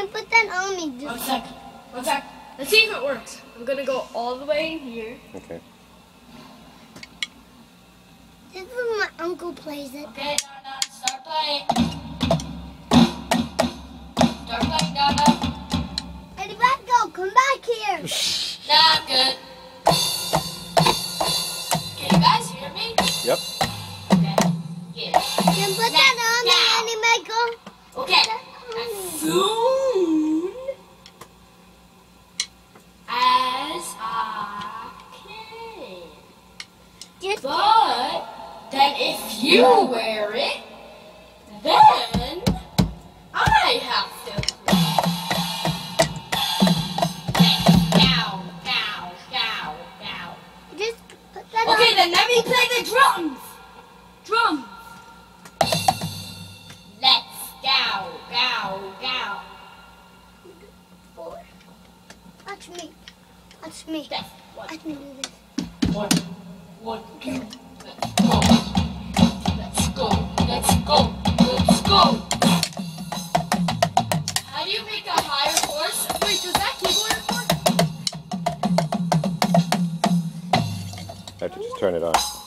you put that on me? One sec. One sec. Let's see if it works. I'm gonna go all the way in here. Okay. This is when my uncle plays it. Okay, Donna, start playing. Start playing, Donna. Eddie, back go. Come back here. Nah, I'm good. Can you guys hear me? Yep. Okay. Yeah. Then put that on me, Eddie, Michael. Okay. As soon as I can. Just But then if you wear it, then I have to. Now. just put that on. Okay, then let me play the drums. Drums. Let's go. Watch me. Watch me. That's one. Watch me do this. One, two. Let's go. How do you make a higher force? Wait, does that keyboard work? I have to just turn it on.